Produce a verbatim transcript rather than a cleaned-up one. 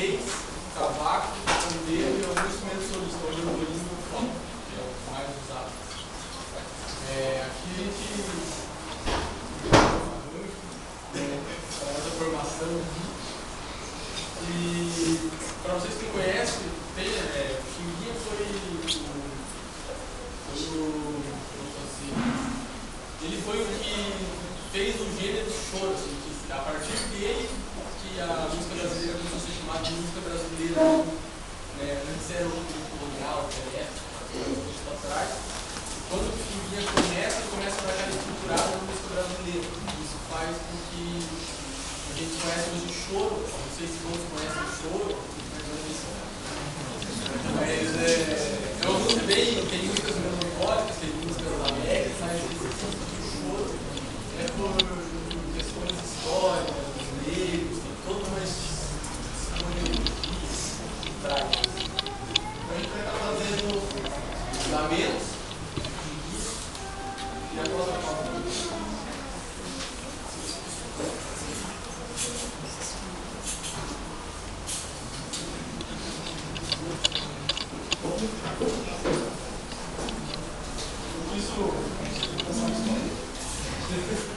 reis, cavaco, pandeiro e alguns instrumentos solistas, onde o violino e o fole, que é o mais usado. É, aqui a gente faz a formação aqui. E para vocês que conhecem, tem, é, o Chimbinha foi o, assim, ele foi o que fez o gênero choro, assim, que a partir dele que a música brasileira começou a ser chamada de música brasileira, né, antes era o colonial, que era época, atrás. Quando o Chimbinha começa, ele começa a dar aquela estruturada na música brasileira. Isso faz com que a gente conhece hoje o choro, não sei se todos conhecem o choro, mas é, é uma música bem, tem músicas melancólicas, tem músicas alegres, mas esse tipo de choro é por questões históricas, dos negros, tem toda uma simbologia trágica. Então a gente vai estar fazendo lamentos e a próxima palavra. Isso,